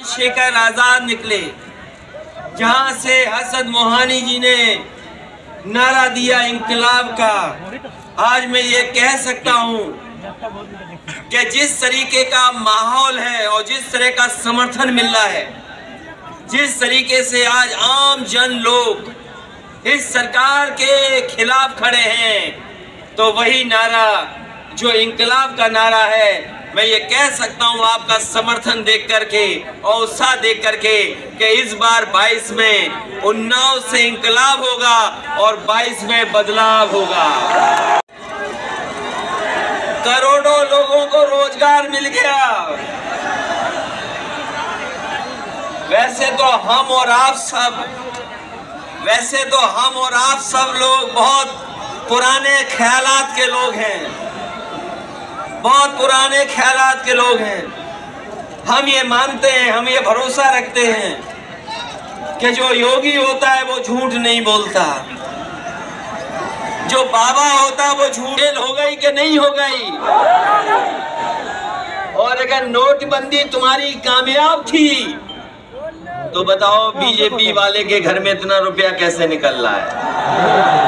शेखर आजाद निकले, जहां से हसन मोहानी जी ने नारा दिया इंकलाब का। आज मैं ये कह सकता हूं कि जिस तरीके का माहौल है और जिस तरह का समर्थन मिल रहा है, जिस तरीके से आज आम जन लोग इस सरकार के खिलाफ खड़े हैं, तो वही नारा जो इंकलाब का नारा है, मैं ये कह सकता हूँ आपका समर्थन देख करके और उत्साह देख करके कि इस बार 22 में उन्नाव से इंकलाब होगा और 22 में बदलाव होगा। करोड़ों लोगों को रोजगार मिल गया। वैसे तो हम और आप सब लोग बहुत पुराने ख्यालात के लोग हैं, बहुत पुराने ख्यालात के लोग हैं। हम ये मानते हैं, हम ये भरोसा रखते हैं कि जो योगी होता है वो झूठ नहीं बोलता, जो बाबा होता है वो झूठ हो गई कि नहीं हो गई। और अगर नोटबंदी तुम्हारी कामयाब थी तो बताओ बीजेपी वाले के घर में इतना रुपया कैसे निकल रहा है।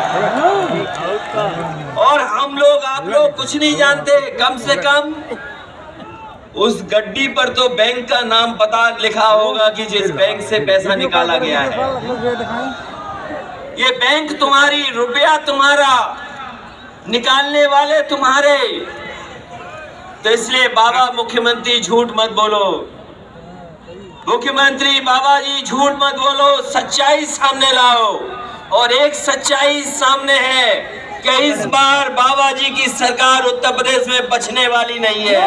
और हम लोग आप लोग कुछ नहीं जानते, कम से कम उस गड्डी पर तो बैंक का नाम पता लिखा होगा कि जिस बैंक से पैसा निकाला गया है। ये बैंक तुम्हारी, रुपया तुम्हारा, निकालने वाले तुम्हारे। तो इसलिए बाबा मुख्यमंत्री झूठ मत बोलो, मुख्यमंत्री बाबा जी झूठ मत बोलो, सच्चाई सामने लाओ। और एक सच्चाई सामने है कि इस बार बाबा जी की सरकार उत्तर प्रदेश में बचने वाली नहीं है,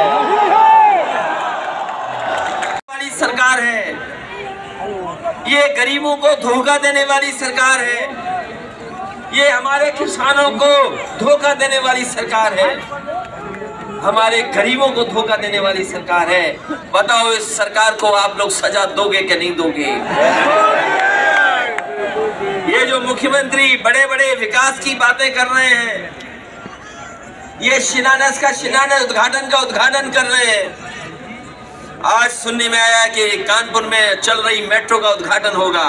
वाली सरकार है। ये गरीबों को धोखा देने वाली सरकार है, ये हमारे किसानों को धोखा देने वाली सरकार है, हमारे गरीबों को धोखा देने वाली सरकार है। बताओ इस सरकार को आप लोग सजा दोगे कि नहीं दोगे? ये जो मुख्यमंत्री बड़े बड़े विकास की बातें कर रहे हैं, ये शिलान्यास का शिलान्यास, उद्घाटन का उद्घाटन कर रहे हैं। आज सुनने में आया कि कानपुर में चल रही मेट्रो का उद्घाटन होगा।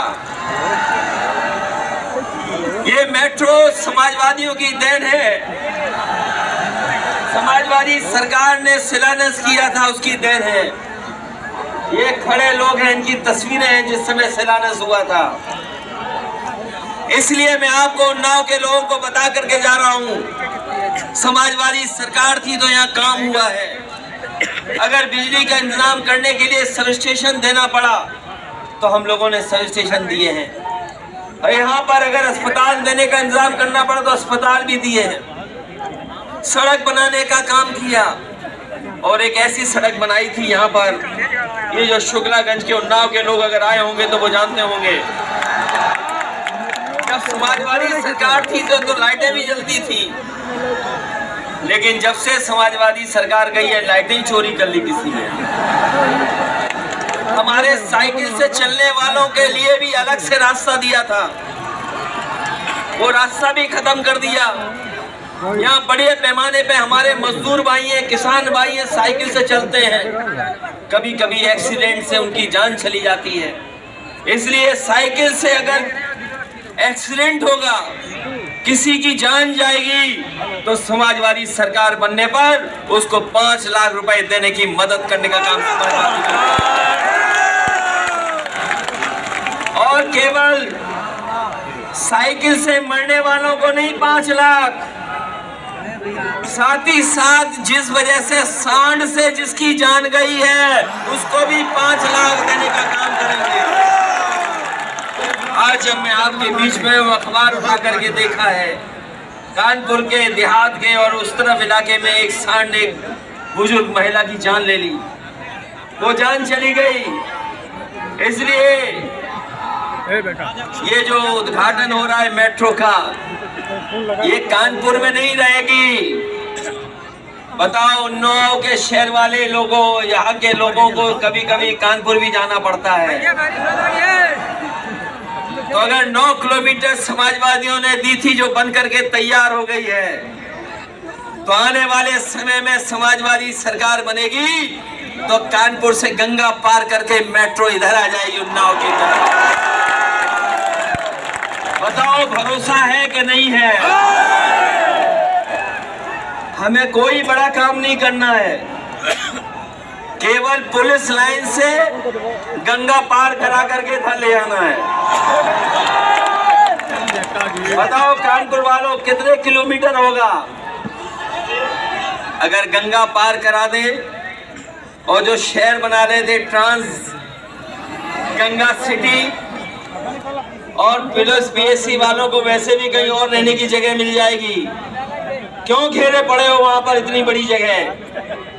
ये मेट्रो समाजवादियों की देन है, समाजवादी सरकार ने शिलान्यास किया था, उसकी देन है। ये खड़े लोग हैं, इनकी तस्वीरें हैं जिस समय शिलान्यास हुआ था। इसलिए मैं आपको उन्नाव के लोगों को बता करके जा रहा हूं, समाजवादी सरकार थी तो यहाँ काम हुआ है। अगर बिजली का इंतजाम करने के लिए सब स्टेशन देना पड़ा तो हम लोगों ने सब स्टेशन दिए हैं। और यहाँ पर अगर अस्पताल देने का इंतजाम करना पड़ा तो अस्पताल भी दिए हैं। सड़क बनाने का काम किया और एक ऐसी सड़क बनाई थी यहाँ पर, ये जो शुक्लागंज के उन्नाव के लोग अगर आए होंगे तो वो जानते होंगे, जब समाजवादी सरकार थी तो लाइटें भी जलती थी, लेकिन जब से समाजवादी सरकार गई है लाइटें चोरी कर ली किसी ने। हमारे साइकिल से चलने वालों के लिए भी अलग से रास्ता दिया था, वो रास्ता भी खत्म कर दिया। यहाँ बड़े पैमाने पे हमारे मजदूर भाई हैं, किसान भाई हैं, साइकिल से चलते हैं, कभी कभी एक्सीडेंट से उनकी जान चली जाती है। इसलिए साइकिल से अगर एक्सीडेंट होगा, किसी की जान जाएगी, तो समाजवादी सरकार बनने पर उसको 5 लाख रुपए देने की मदद करने का काम समाजवादी करेगा। और केवल साइकिल से मरने वालों को नहीं 5 लाख, साथ ही साथ जिस वजह से सांड से जिसकी जान गई है उसको भी 5 लाख देने का काम करेंगे। आज जब मैं आपके बीच में वो अखबार उठा करके देखा है, कानपुर के देहात के और उस तरफ इलाके में एक सांड ने बुजुर्ग महिला की जान ले ली, वो जान चली गई। इसलिए ये जो उद्घाटन हो रहा है मेट्रो का, ये कानपुर में नहीं रहेगी। बताओ उन्नाव के शहर वाले लोगों, यहाँ के लोगों को कभी कभी कानपुर भी जाना पड़ता है। तो अगर 9 किलोमीटर समाजवादियों ने दी थी जो बन करके तैयार हो गई है, तो आने वाले समय में समाजवादी सरकार बनेगी तो कानपुर से गंगा पार करके मेट्रो इधर आ जाएगी उन्नाव की तरफ। बताओ भरोसा है कि नहीं है? हमें कोई बड़ा काम नहीं करना है, केवल पुलिस लाइन से गंगा पार करा करके इधर ले आना है। बताओ कानपुर वालों कितने किलोमीटर होगा? अगर गंगा पार करा दे और जो शहर बना रहे थे ट्रांस गंगा सिटी, और पुलिस बीएससी वालों को वैसे भी कहीं और रहने की जगह मिल जाएगी। क्यों घेरे पड़े हो वहां पर इतनी बड़ी जगह?